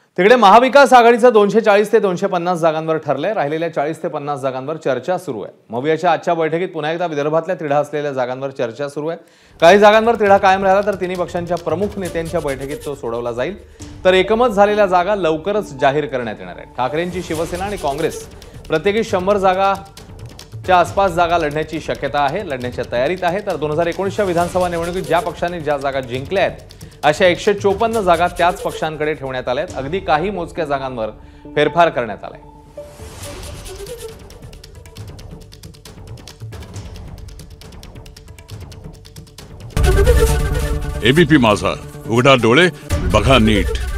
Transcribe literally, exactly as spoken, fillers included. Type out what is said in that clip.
तिकडे महाविकास आघाडीचं दोनशे चाळीस ते दोनशे पन्नास जागांवर ठरलंय। राहिलेल्या चाळीस ते पन्नास जागांवर चर्चा सुरू आहे। मवियाच्या आजच्या बैठकीत पुन्हा एकदा विदर्भातल्या तिढा असलेल्या जागांवर चर्चा सुरू आहे। काही जागांवर तिढा कायम राहिला तर तिन्ही पक्षांच्या प्रमुख नेत्यांच्या बैठकीत तो सोडवला जाईल, तर एकमत झालेल्या जागा लवकरच जाहीर करण्यात येणार आहेत। ठाकरेंची शिवसेना आणि काँग्रेस प्रत्येकी शंभर जागाच्या आसपास जागा लढण्याची शक्यता आहे, लढण्याच्या तयारीत आहे। तर दोन हजार एकोणीसच्या विधानसभा निवडणुकीत ज्या पक्षाने ज्या जागा जिंकल्या आहेत अशा एकशे चोपन्न जागा त्याच पक्षांकडे ठेवण्यात आल्या आहेत। अगदी काही मोजक्या जागांवर फेरफार करण्यात आलाय। एबीपी माझा, उघडा डोळे बघा नीट।